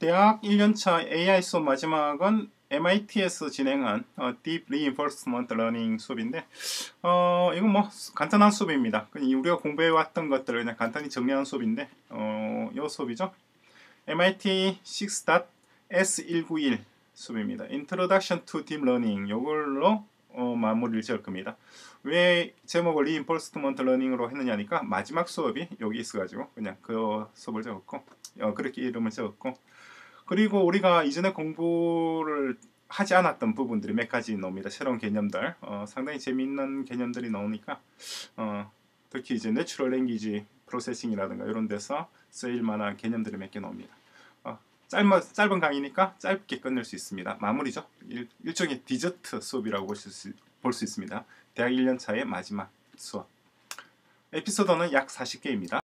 대학 1년차 AI 수업 마지막은 MIT에서 진행한 Deep Reinforcement Learning 수업인데 이건 뭐 간단한 수업입니다. 우리가 공부해왔던 것들을 그냥 간단히 정리한 수업인데 이 수업이죠. MIT 6.S191 수업입니다. Introduction to Deep Learning 요걸로 마무리를 지을 겁니다. 왜 제목을 Reinforcement Learning으로 했느냐니까 마지막 수업이 여기 있어가지고 그냥 그 수업을 적었고 그렇게 이름을 적었고, 그리고 우리가 이전에 공부를 하지 않았던 부분들이 몇 가지 나옵니다. 새로운 개념들, 상당히 재미있는 개념들이 나오니까 특히 이제 내추럴 랭귀지 프로세싱이라든가 이런 데서 쓰일 만한 개념들이 몇 개 나옵니다. 짧은 강의니까 짧게 끝낼 수 있습니다. 마무리죠. 일종의 디저트 수업이라고 볼 수 있습니다. 대학 1년차의 마지막 수업. 에피소드는 약 40개입니다.